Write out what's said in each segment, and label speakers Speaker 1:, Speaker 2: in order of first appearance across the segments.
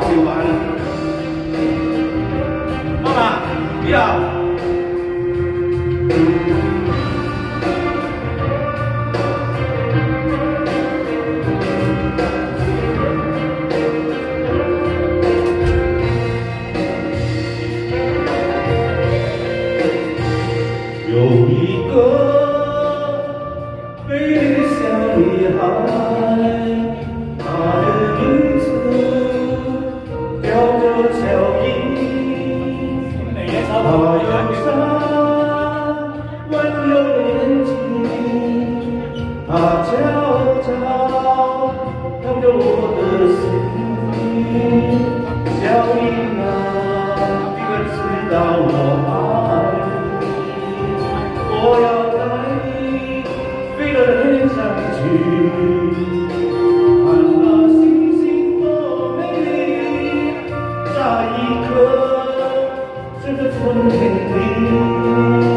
Speaker 1: 小班。妈妈，你好。有一个美丽的小女孩，她的名字叫做小英，她有着温柔的眼睛，她悄悄跳着我的心。小英啊，你可知道我爱你？我要带你飞到天上去，看那星星多美丽，在一颗这个春天里。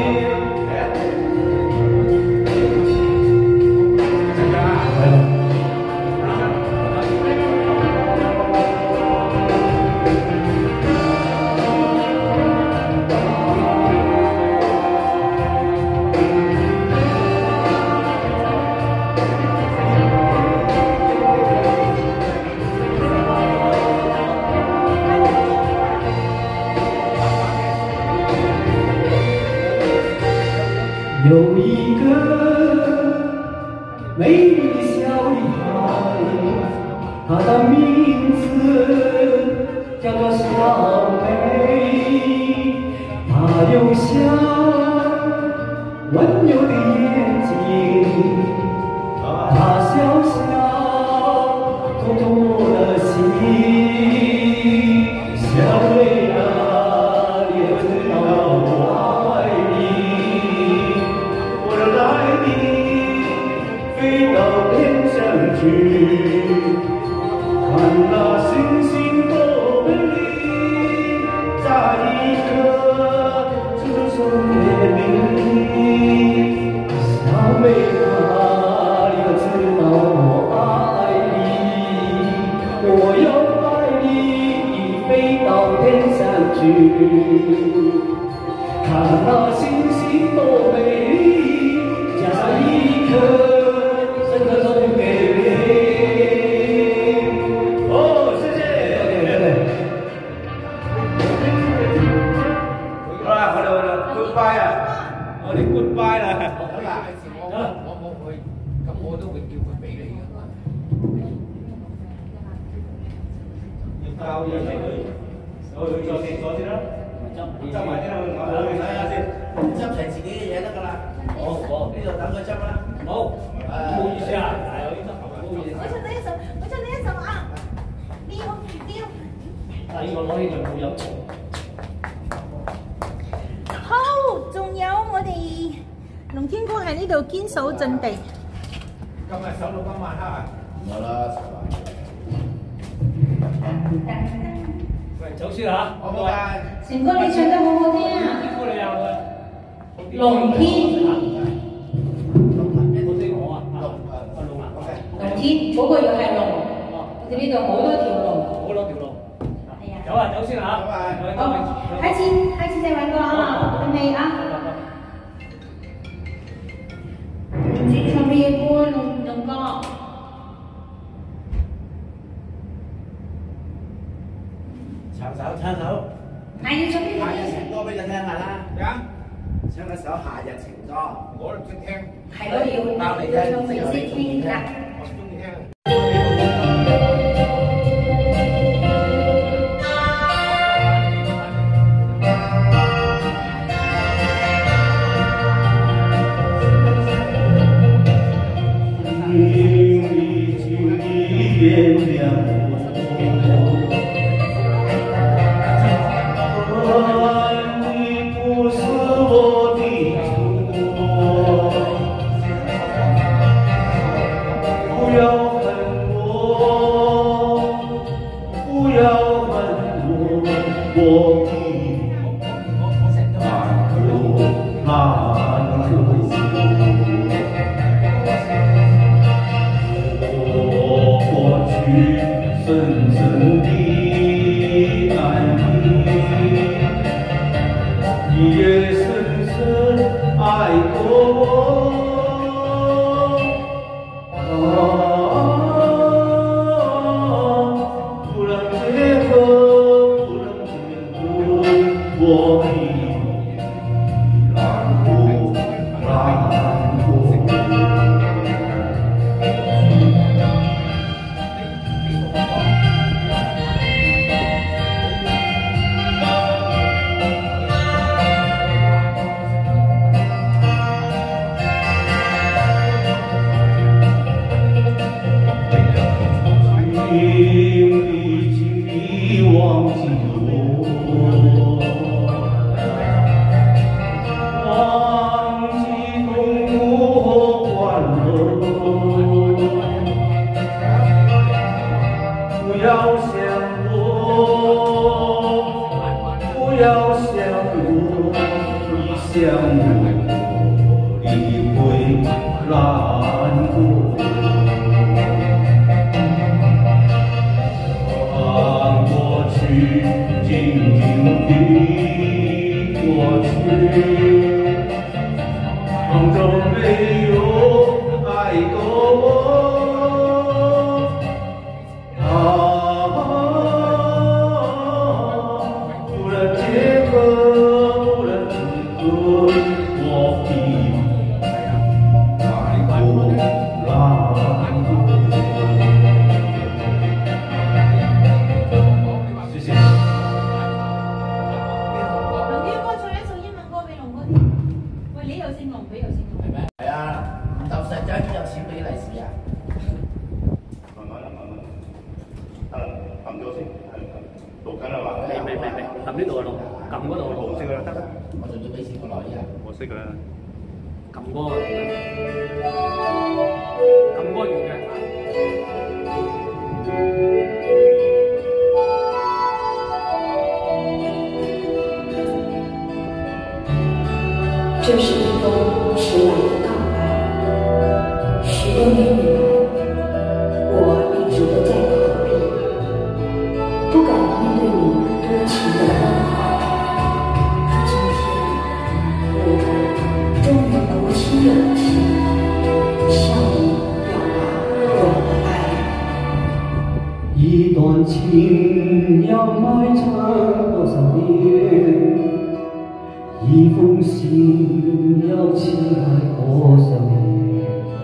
Speaker 1: 有一个美丽的小女孩，她的名字叫做小美，她有像温柔的眼睛，她笑笑触动我的心。小美啊，你也知道我爱你，我要带你飞到天上去，看那星星多美丽，在一颗这个春天里。小美啊，你可知道我爱你？我要带你飞到天上去，看那星星多美丽，在一颗这个春天里。哦，谢谢。好啦，我哋 goodbye 啊，我哋 goodbye 啦。
Speaker 2: 好啦，我冇去，咁我都會叫佢俾你噶嘛。
Speaker 1: 要交嘢俾佢，我去做廁所先啦。執埋先啦，我去睇下先。
Speaker 2: 執齊自己嘅嘢得㗎啦。
Speaker 1: 好，
Speaker 2: 呢度等佢執啦。
Speaker 1: 好，唔好意思啊，大有啲得，唔好意思。
Speaker 3: 我唱呢一首，我唱呢一首啊！撩撩。
Speaker 1: 但係呢個攞起就冇飲。
Speaker 3: 好，仲有我哋龍天哥喺呢度堅守陣地。
Speaker 2: 今日守到今晚黑啊！
Speaker 4: 唔係啦，食飯。
Speaker 1: 喂，走先嚇，
Speaker 2: 我冇㗎。
Speaker 3: 成哥你唱得好好聽啊！
Speaker 1: 天哥你有嘅。
Speaker 3: 龍天，
Speaker 1: 我識我啊，龍啊，OK。
Speaker 3: 龍天嗰個又係龍，我哋呢度好多條龍。
Speaker 1: 好多條路。
Speaker 3: 係啊。
Speaker 1: 走啊，走先嚇。
Speaker 3: 好，下次再玩過啊，係咪啊？唔知唱咩歌，龍哥。
Speaker 2: 唱首。
Speaker 3: 係要唱咩
Speaker 2: 夏日情歌俾佢聽下啦。咩啊？唱一首夏日情歌。我都唔識聽。
Speaker 3: 係咯，要唱俾先聽㗎。
Speaker 2: 我中意聽。
Speaker 1: 深深的忘记我，忘记痛苦欢乐，不要想我，不要想我，一想我，你会难过。 静静的过去，当作没有爱过我。不能结合，不能结合，我的爱过难过。
Speaker 4: 撳呢度啊，撳嗰度紅色嘅得啦。
Speaker 2: 我仲要俾錢個女啊！
Speaker 4: 我識㗎啦，撳嗰個撳嗰個月嘅。
Speaker 5: 这是一封迟来的告白，许多年以来，我一直都在逃避，不敢面对你多情的问候。今天，我终于鼓起勇气，向你表达我的爱。
Speaker 1: 一段情要埋藏多少年？ 一封信要寄来多少年？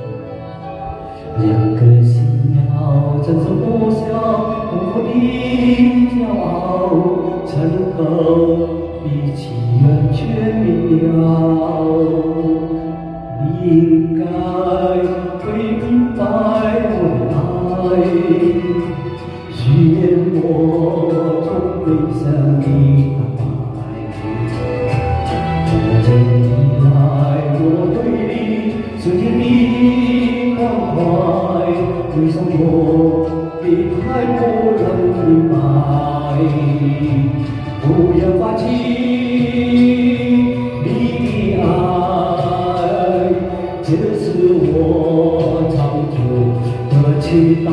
Speaker 1: 两颗心要承受多少痛苦的骄傲，才能够一起完全明了？你应该会明白我的爱，许愿我终会向你坦白。 多年以来，我对你深情的关怀，为什么你还不能明白？不要放弃你的爱，这是我长久的期待，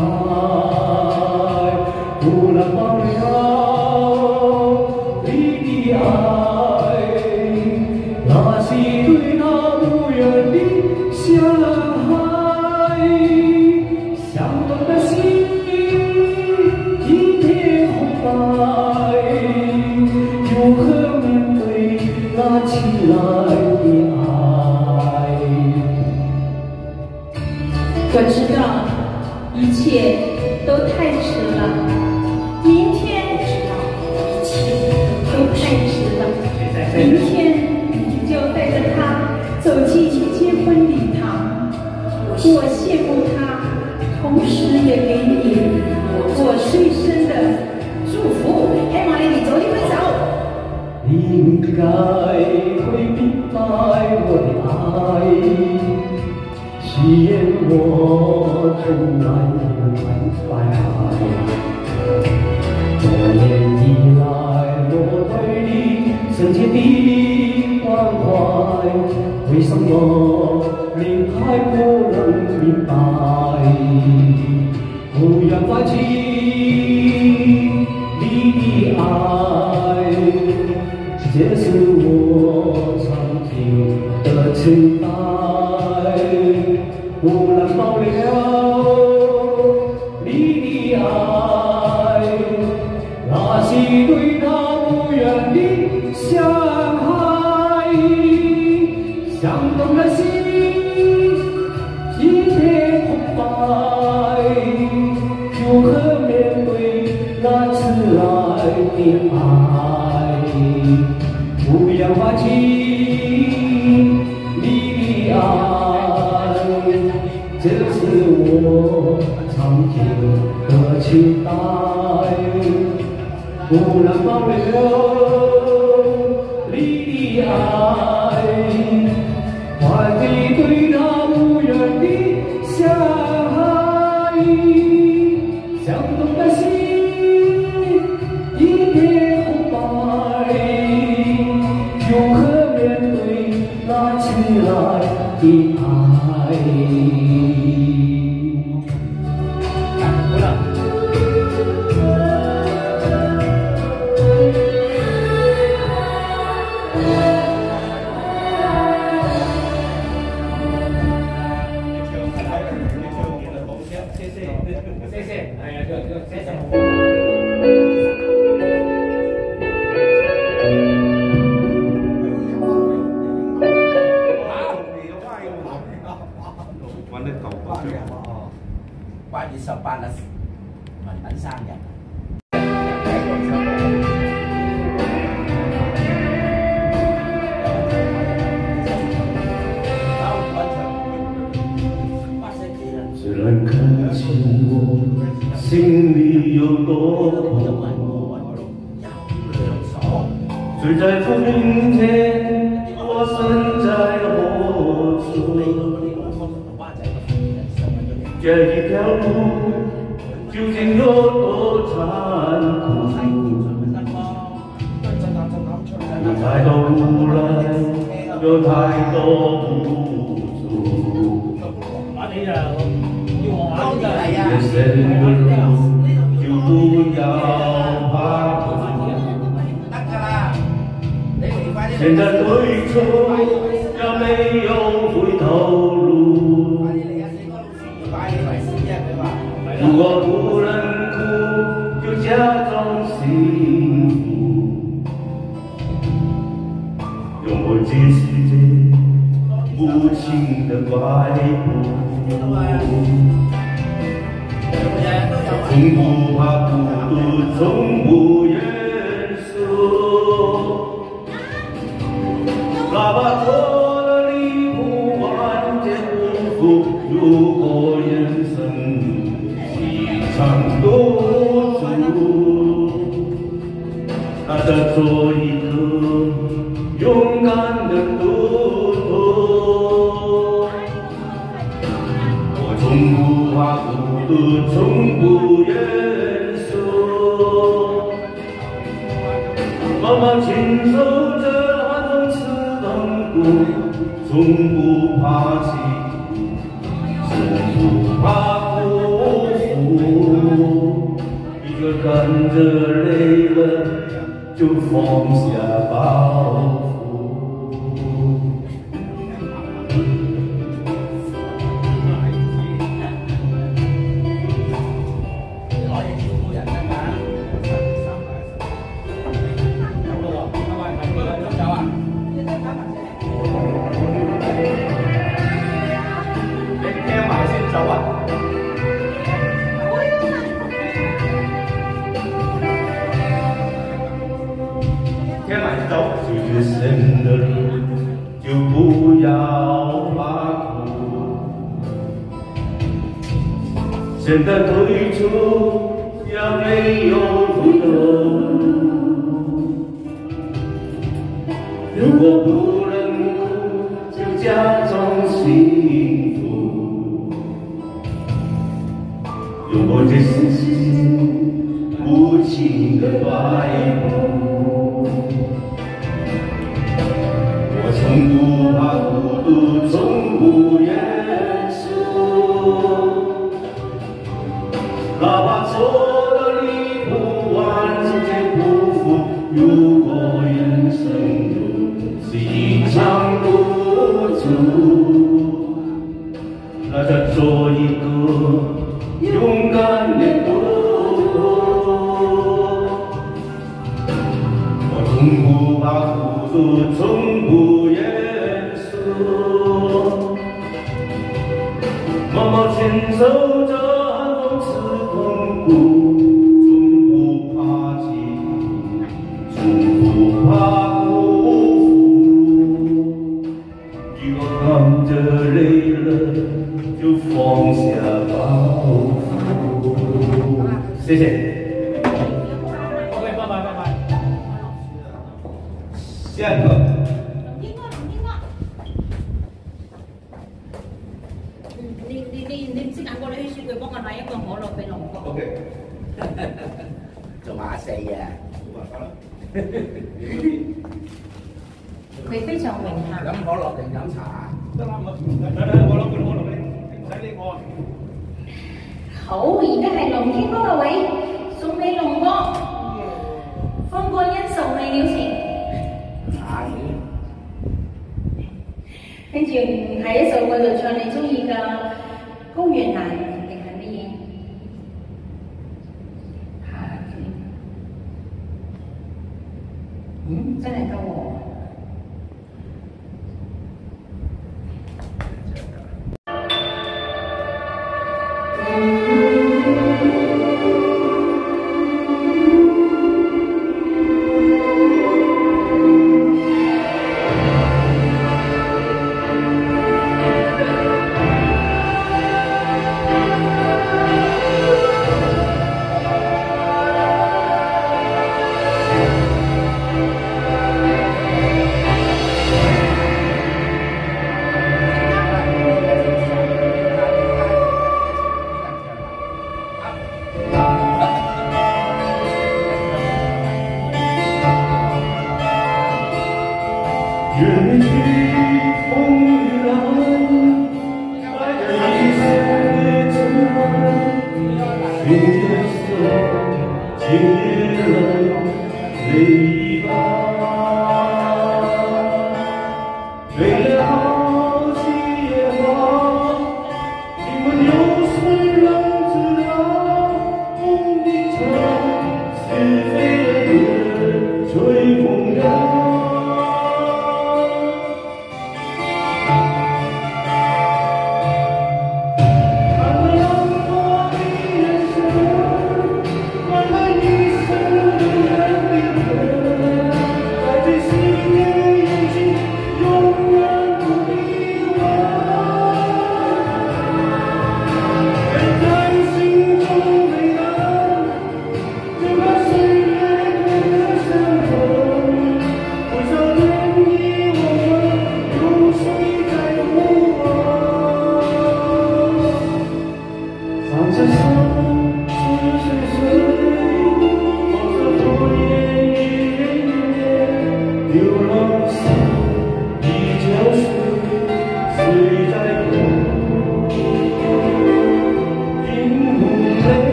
Speaker 1: 不能忘了你的爱。 那是对那无缘的相爱，相拥的心一片红白，如何面对那迟来的爱？
Speaker 3: 我知道一切都太迟了，明天一切都太迟了，明天。 就带着他走进结婚礼堂，我羡慕他，同时也给你我最深的祝福。希望你哋早啲分手。
Speaker 1: 你应该会明白我的爱，誓言我从来没反白。多年以来，我对你深情的。 关怀，为什么你还不能明白？不要放弃你的爱，这是我长久的期待，不能保留你的爱，那是对他无缘的相爱。 相拥的心一片空白，如何面对那迟来的爱？不要放弃你的爱，这是我长久的期期待，不能保留你的爱，换你对那无缘的相爱，相同的心一片空白，如何面对那迟来的爱？
Speaker 4: 谢谢，哎呀，谢谢。
Speaker 2: 玩得夠8月18日文品生日。
Speaker 1: 虽然看清我心里有多痛，谁在乎明天我身在何处？这一条路究竟有多残酷？有太多无奈，有太多无助。 人生的路就不要怕苦，现在退出要没有回头路。如果不能哭，就假装幸福，拥抱这世界无情的怪物。 从不怕孤独，从不认输。哪怕错了你不完全不服，如果人生是一场赌注，那就做一个勇敢的赌徒。我从不怕孤独，从不认输，慢慢承受着寒风刺痛骨，从不怕欺负，从不怕辜负。一个看着累了，就放下包袱。 人生的路就不要怕苦，现在退出要没有回头路。如果不能哭，就假装幸福，拥抱这世界无情的怪物。 从不怕孤独，从不认输。哪怕错了你不完，世界不服。如果人生路是一场赌注，那就做一个勇敢的赌徒。我从不怕孤独，从不。 默默承受着寒风刺痛骨，从不怕欺负，从
Speaker 4: OK， 拜拜拜拜。
Speaker 2: 下一个。
Speaker 3: 你唔識揀過，你去雪櫃幫我買一個可樂俾龍哥。
Speaker 2: OK。做馬四啊！
Speaker 3: 佢非常榮幸。
Speaker 2: 飲可樂定飲茶啊？
Speaker 4: 得啦，我攞佢可樂俾你，唔使理我。
Speaker 3: 好，而家係龍天嗰個位，送俾龍哥。方國恩受未了情。跟住下一首我就唱你中意嘅高原蘭定係乜嘢？真係夠喎。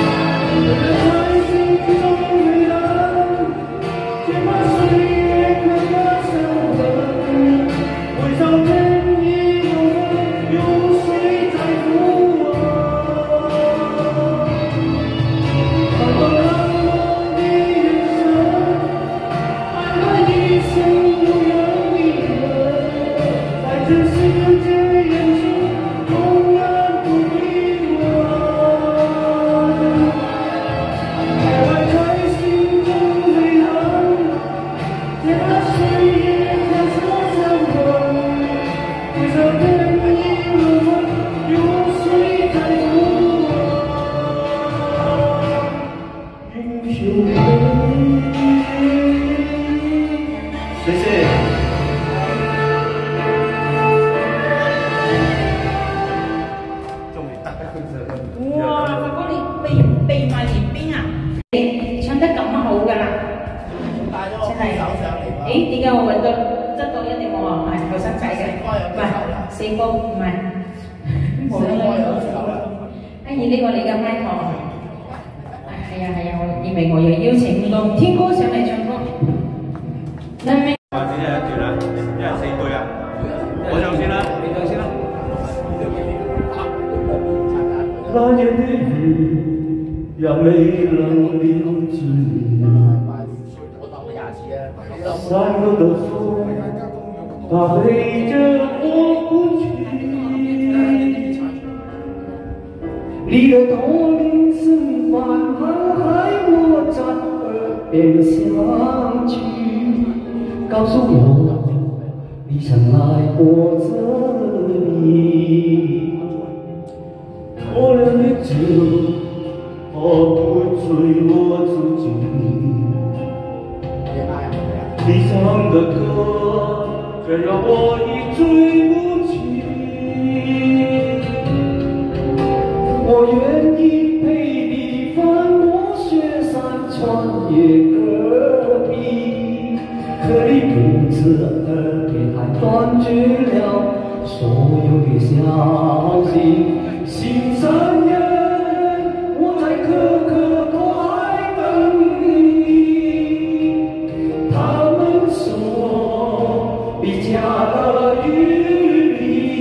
Speaker 1: 岁月。
Speaker 3: 4個唔係，冇啦。阿姨呢個你嘅麥克，係啊，因為我要邀請個天哥上嚟唱歌。
Speaker 6: 或者一段啦，一人4句啊，我唱先啦，你唱先啦。
Speaker 1: 那年的雨让没人淋湿你，山路的风，它陪着我过去。你的头顶盛放航海，我在耳边响起，告诉我你曾来过这里。多量的酒，喝不醉我自己。你唱的歌，却让我一醉不起。我愿意陪你翻过雪山，穿越戈壁，可你不辞而别，还断绝了所有的消息。心上人，我在可快等你。他们说你嫁了玉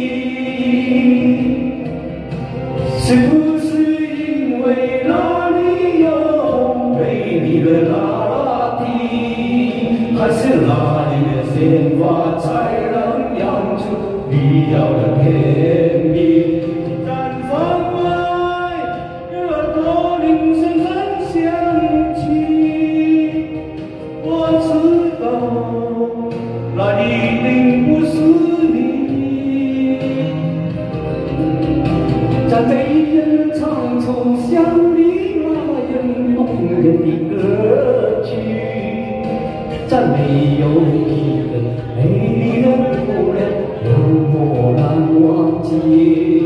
Speaker 1: 里，是不是因为那里有美丽的拉蒂，还是那里的鲜花才能养出你要的甜蜜？那一定不是你，在没人唱出像你那样动人的歌曲，在没有一个美丽的姑娘让我难忘记。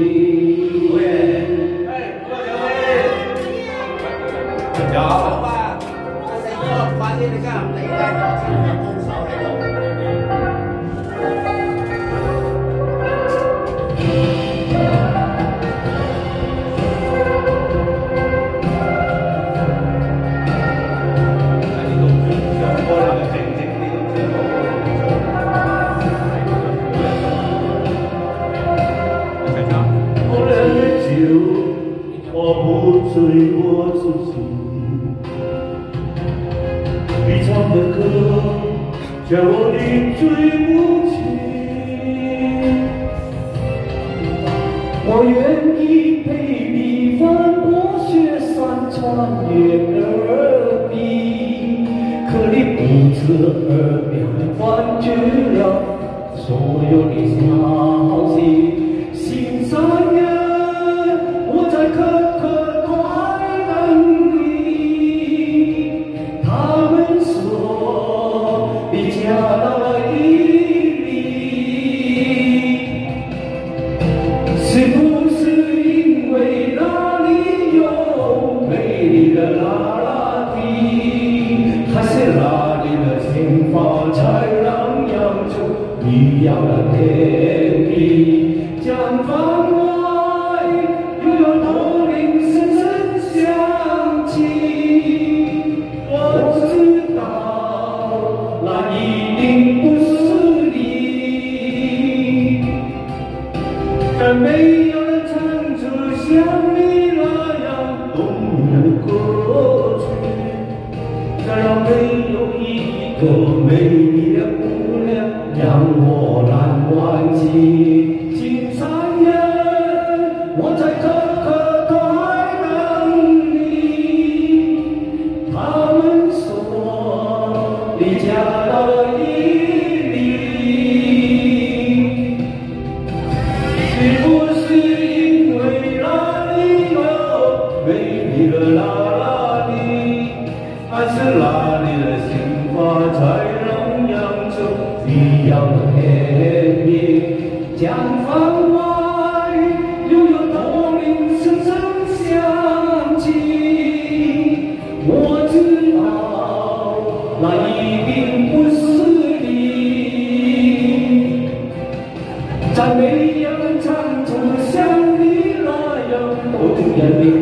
Speaker 2: 有啊，我哋呢個快啲，你加唔理咧，我先入高手喺度。
Speaker 1: 多量的酒，喝不醉我自己。你唱的歌，叫我的醉不起。我愿意陪你翻过雪山，穿越戈壁，可你不辞而别，断绝了所有的消息。心上人，我在可快等你。他们说你嫁到了伊犁，是不是因为那里有美丽的拉蒂，还是那里的鲜花才能养出你要的甜蜜？江畔外又有驼铃声声响起，我知道那一定不是你，但没有人唱出像你那样动人的歌曲，再让没有一个美丽的姑娘让我难忘记。我在可快等你，他们说你嫁到了伊犁，是不是因为那里有美丽的拉蒂，还是那里的鲜花才能养出你要的甜蜜？江畔外又有驼铃声声响起，我知道那一定不是你，在没有人民。